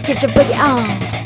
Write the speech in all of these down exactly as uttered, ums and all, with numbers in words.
get your booty on.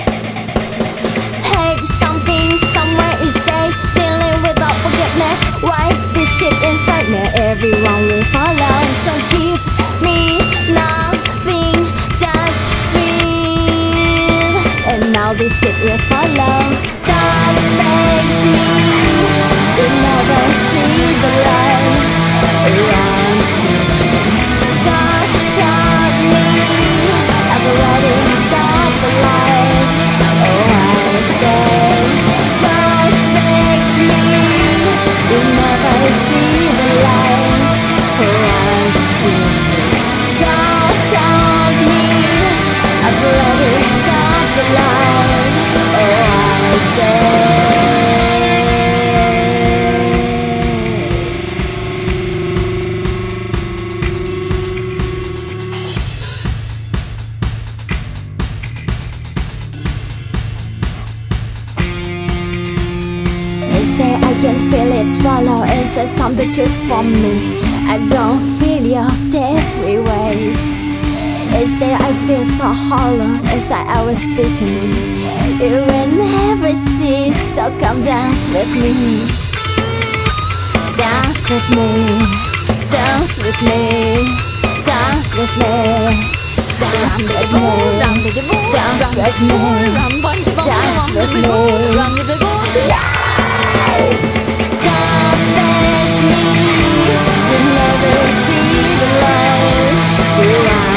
Hate something somewhere each day, dealing without forgiveness. Why this shit inside me? Everyone will follow. So give me nothing, just feel. And now this shit will follow. God makes me, you never see the light around to see. God taught me, I've already got the light. Oh, I say, God makes me, you never see the light. Oh, I still say, God taught me, I've already got the light. Oh, I say. Each day I can feel it swallow inside something took from me. I don't feel your death three ways. Each day I feel so hollow inside I was beating me. You will never see, so come dance with me. Dance with me, dance with me, dance with me. Dance with me, dance with me, dance with me. God bless me, you never see the light.